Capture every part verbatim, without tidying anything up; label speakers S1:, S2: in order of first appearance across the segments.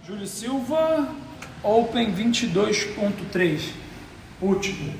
S1: Júlio Silva, Open vinte e dois ponto três, último.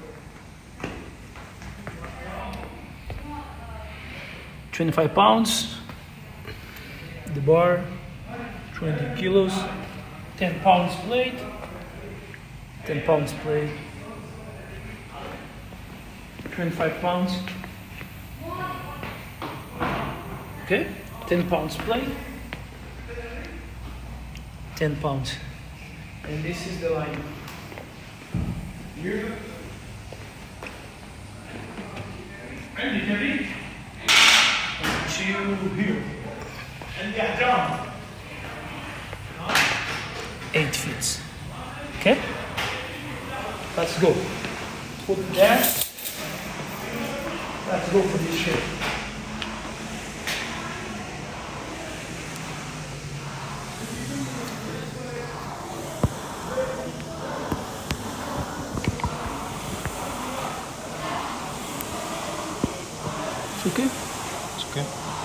S1: twenty-five pounds, the bar, twenty kilos, ten pounds plate, ten pounds plate, twenty-five pounds, okay, ten pounds plate, ten pounds, and this is the line. Here, and heavy, until here, and get down, eight feet, okay, let's go, put it there, let's go for this shape. It's okay?
S2: It's okay.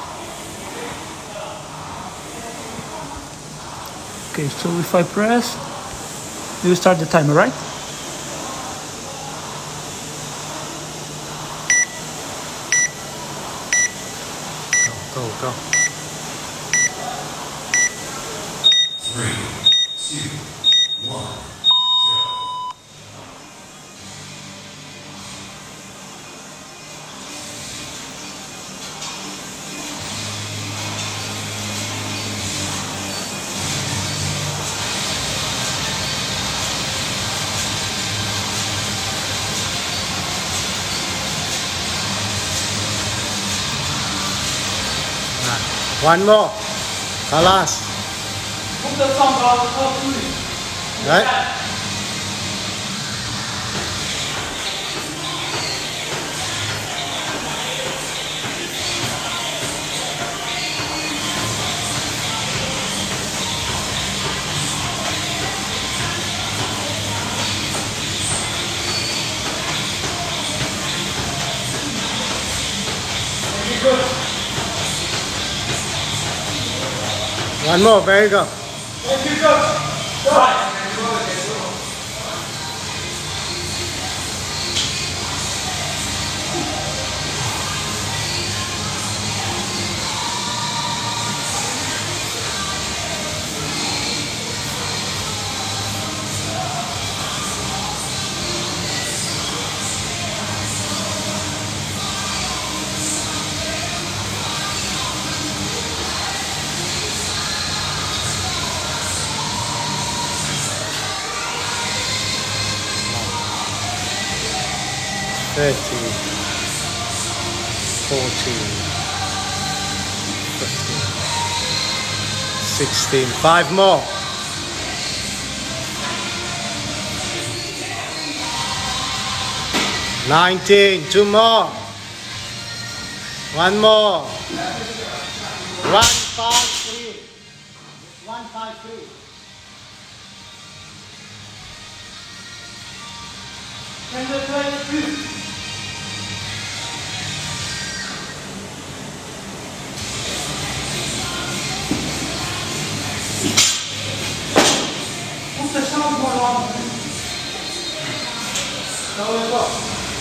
S1: Okay, so if I press, you start the timer, right?
S2: Go, go, go.
S3: Three, two, one.
S2: One more. Kalas.
S1: Put the song out, out to it.
S2: Right?
S1: Very good.
S2: One more, very good.
S1: Thank you, coach. Right.
S2: thirteen, fourteen, fifteen, sixteen, five more. nineteen, two more. One more. One, five, three. One, five, three.
S1: Can you try the two? Put the sound more on. Now let's go.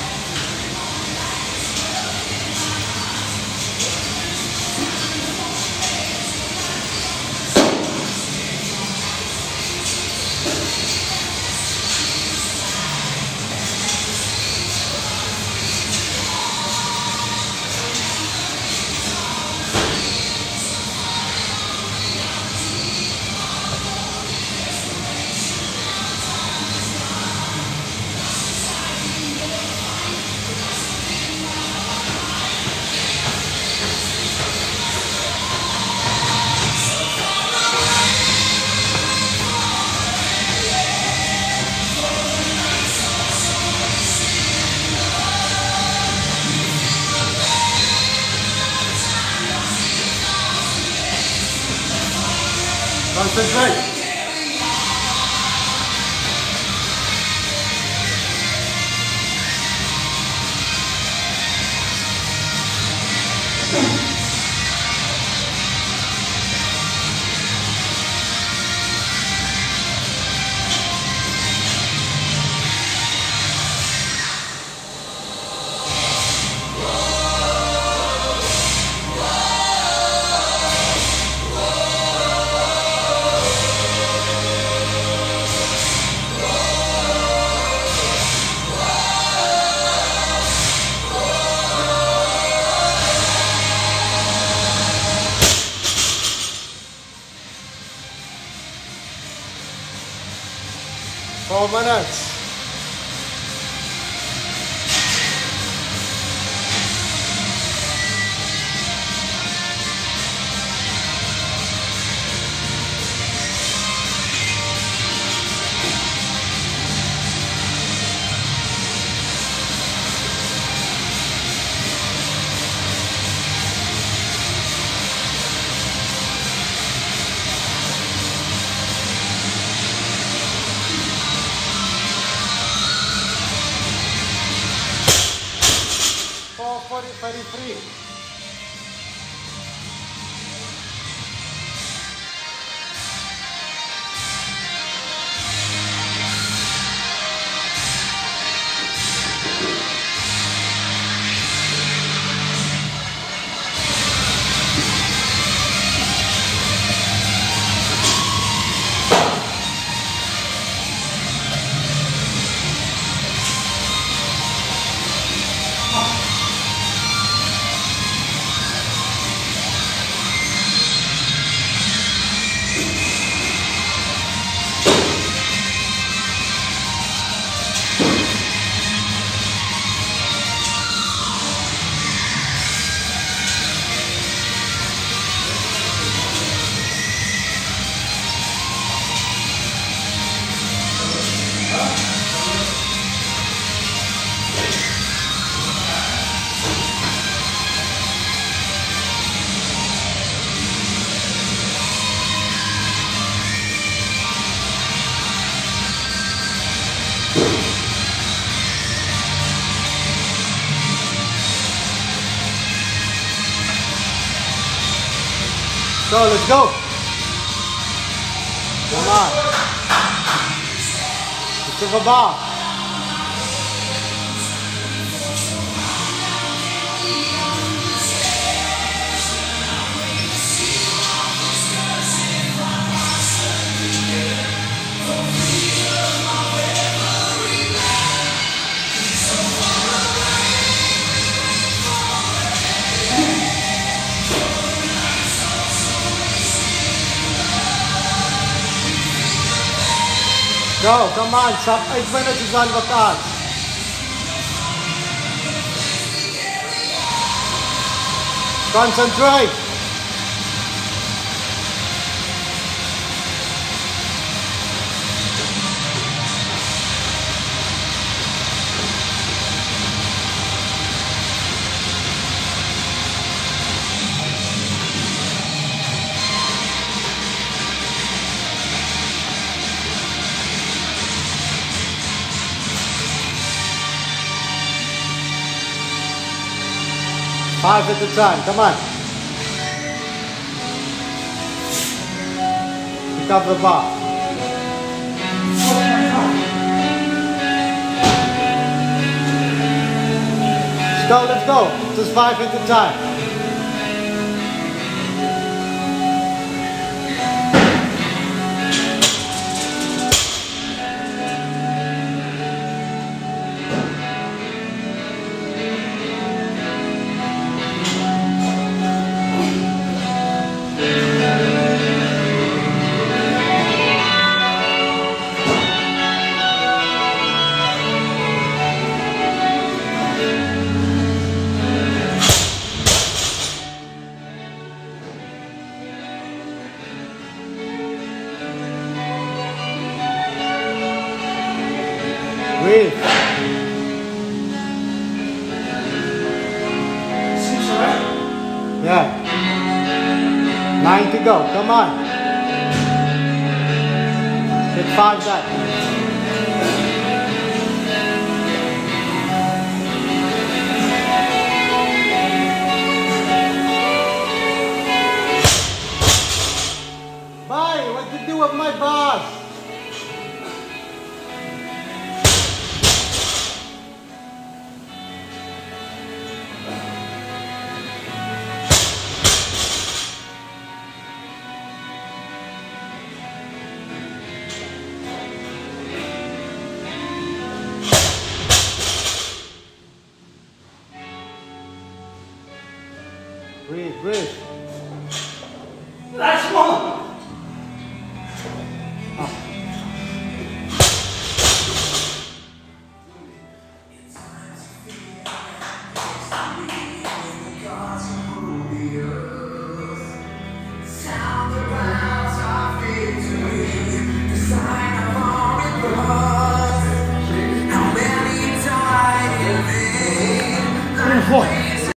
S2: Concentrate. Four minutes. four forty-three. So let's go. Come on. To the bar. Go, come on, sub eight minutes is on workout. Concentrate. Five at a time, come on. Pick up the bar. Let's go, let's go. Just five at a time. Breathe.
S1: Six, right?
S2: Yeah. Nine to go. Come on. Hit five that. Bye. What to do with my boss? Breathe, breathe.
S1: Last one.
S3: Fire.